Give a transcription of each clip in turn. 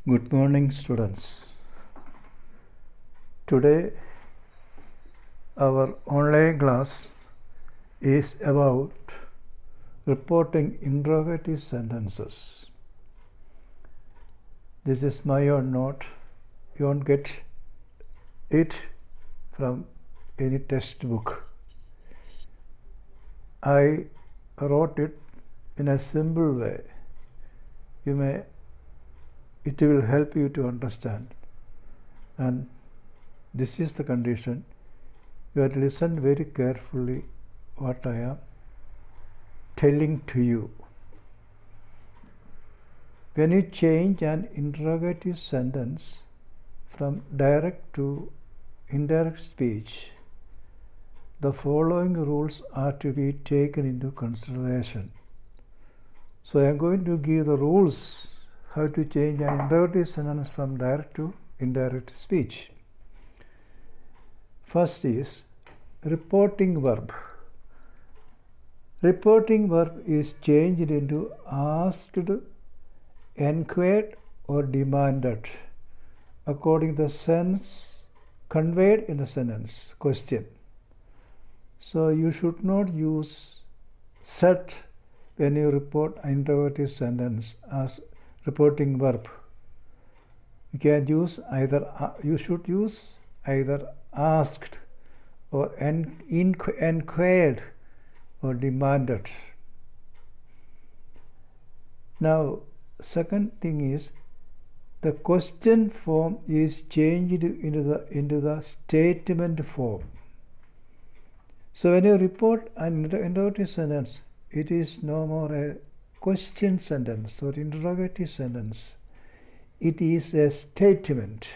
Good morning, students. Today our online class is about reporting interrogative sentences. This is my own note. You won't get it from any textbook. I wrote it in a simple way. It will help you to understand. And this is the condition. You have to listen very carefully what I am telling to you. When you change an interrogative sentence from direct to indirect speech, the following rules are to be taken into consideration. So I am going to give the rules how to change an interrogative sentence from direct to indirect speech. First is reporting verb. Reporting verb is changed into asked, enquired, or demanded according to the sense conveyed in the sentence question. So you should not use said when you report an interrogative sentence as reporting verb. You can use you should use either asked or enquired or demanded. Now, second thing is the question form is changed into the statement form. So when you report an interrogative sentence, it is no more a question sentence or interrogative sentence. It is a statement.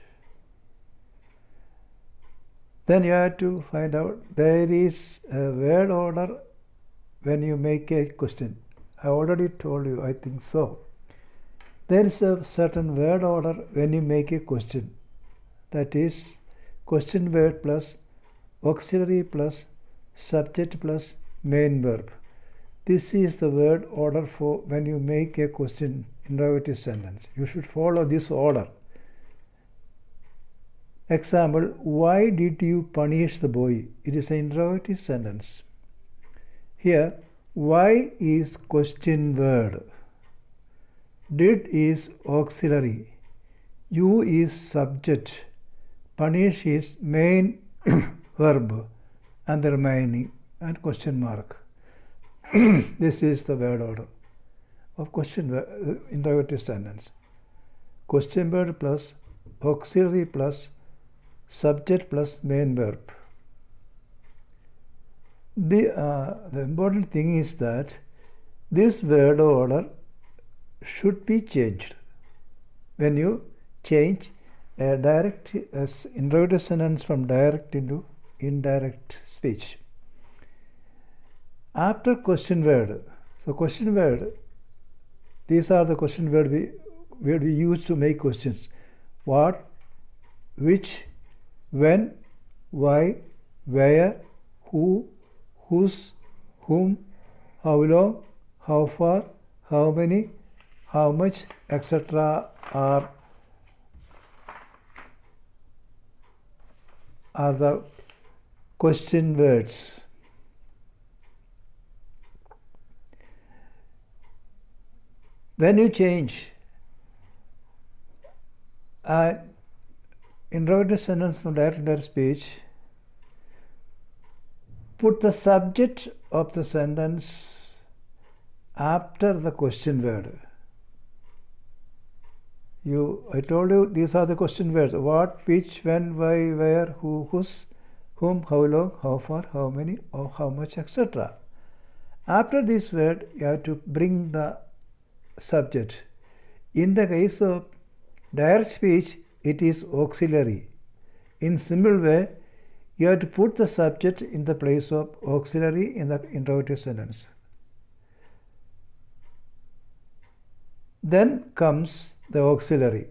Then you have to find out there is a word order when you make a question. I already told you, I think so. There is a certain word order when you make a question. That is question word plus auxiliary plus subject plus main verb. This is the word order for when you make a question interrogative sentence. You should follow this order. Example, why did you punish the boy? It is an interrogative sentence. Here, why is question word. Did is auxiliary. You is subject. Punish is main verb and the remaining and question mark. This is the word order of interrogative sentence. Question word plus auxiliary plus subject plus main verb. The important thing is that this word order should be changed when you change a direct interrogative sentence from direct into indirect speech. After question word, so question word, these are the question word we use to make questions. What, which, when, why, where, who, whose, whom, how long, how far, how many, how much, etc. are the question words. When you change an interrogative sentence from direct to indirect speech, put the subject of the sentence after the question word. I told you these are the question words. What, which, when, why, where, who, whose, whom, how long, how far, how many, or how much, etc. After this word, you have to bring the subject. In the case of direct speech, it is auxiliary. In simple way, you have to put the subject in the place of auxiliary in the interrogative sentence. Then comes the auxiliary.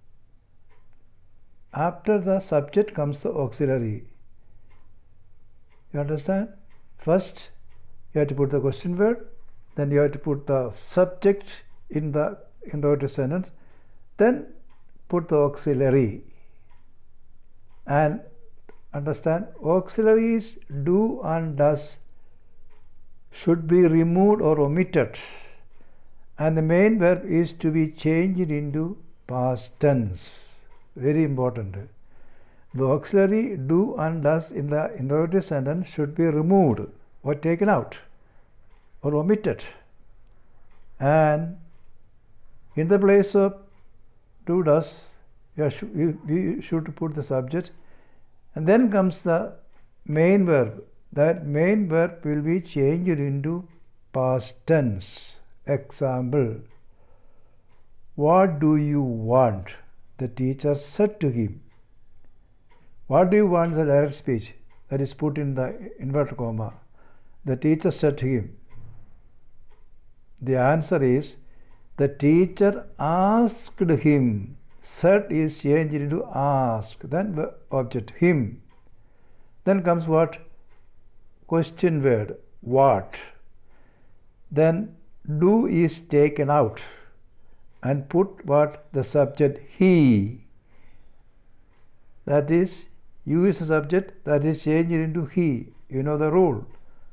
After the subject comes the auxiliary. You understand? First, you have to put the question word, then you have to put the subject in the interrogative sentence, Then put the auxiliary. And understand, auxiliaries do and does should be removed or omitted. And the main verb is to be changed into past tense. Very important. The auxiliary do and does in the interrogative sentence should be removed or taken out or omitted. And in the place of do does, we should put the subject. And then comes the main verb. That main verb will be changed into past tense. Example, what do you want? The teacher said to him. What do you want? The direct speech that is put in the inverted comma. The teacher said to him. The answer is, the teacher asked him. Said is changed into ask. Then the object him. Then comes what? Question word. What? Then do is taken out and put what? The subject he. That is, you is the subject, that is changed into he. You know the rule.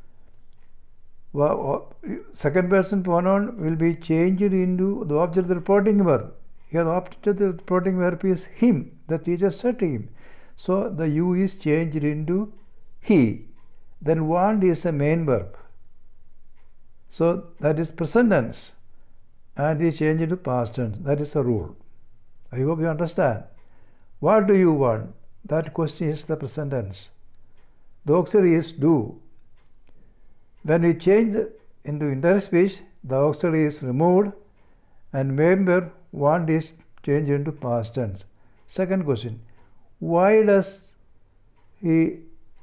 Second person pronoun will be changed into the object of the reporting verb. Here the object of the reporting verb is him. The teacher said to him. So the you is changed into he. Then want is a main verb. So that is present tense and is changed into past tense. That is the rule. I hope you understand. What do you want? That question is the present tense. The auxiliary is do. When we change into indirect speech, the auxiliary is removed and main verb want is changed into past tense. Second question, why does he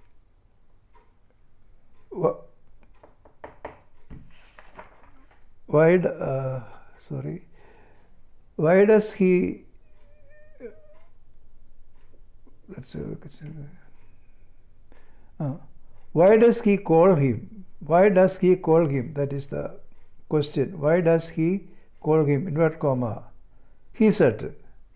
why does he why does he call him? Why does he call him? That is the question. Why does he call him? Inverted comma. He said.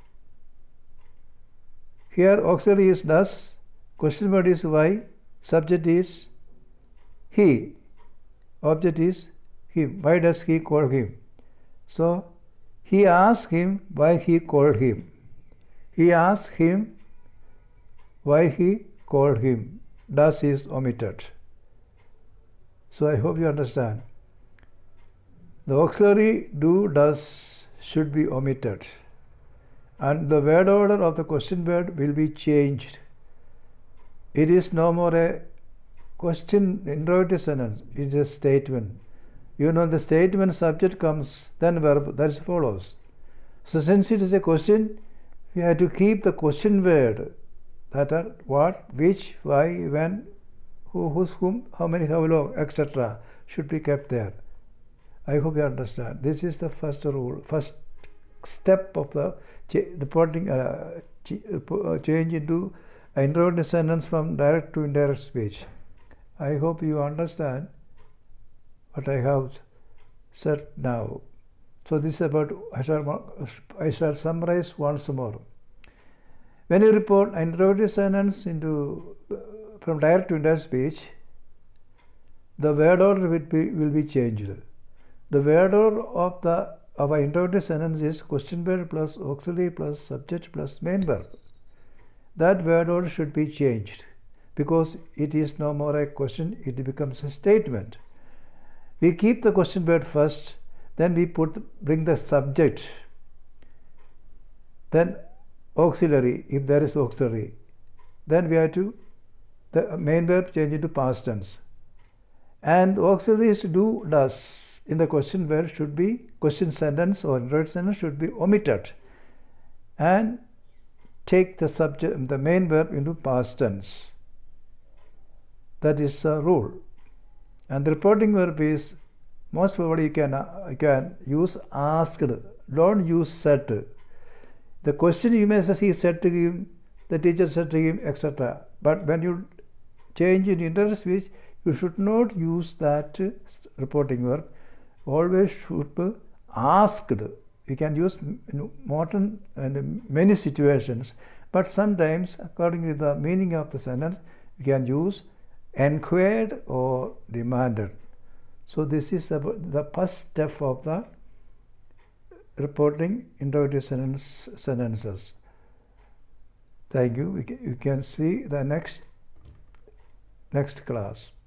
Here auxiliary is does. Question word is why. Subject is he. Object is him. Why does he call him? So he asked him why he called him. He asked him why he called him. Does is omitted. So I hope you understand. The auxiliary do, does should be omitted. And the word order of the question word will be changed. It is no more a question interrogative sentence. It is a statement. You know, the statement subject comes, then verb, that follows. So since it is a question, we have to keep the question word, that are what, which, why, when, who, whose, whom, how many, how long, etc. should be kept there. I hope you understand. This is the first rule, first step of the reporting change into an interrogative sentence from direct to indirect speech. I hope you understand what I have said now. So this is about, I shall summarize once more. When you report an interrogative sentence into from direct to indirect speech, the word order will be changed. The word order of our interrogative sentence is question word plus auxiliary plus subject plus main verb. That word order should be changed because it is no more a question, it becomes a statement. We keep the question word first, then we bring the subject, then auxiliary, if there is auxiliary, then we have to the main verb change into past tense. And auxiliaries do, does in the question verb should be, question sentence or interrogative sentence should be omitted and take the subject, the main verb into past tense. That is a rule. And the reporting verb is, most probably you can use asked. Don't use said. The question you may say he said to him, the teacher said to him, etc. But when you change in indirect speech, you should not use that reporting verb. Always should be asked. We can use in modern and many situations, but sometimes according to the meaning of the sentence we can use inquired or demanded. So this is the first step of the reporting interrogative sentences. Thank you. You can see the next class.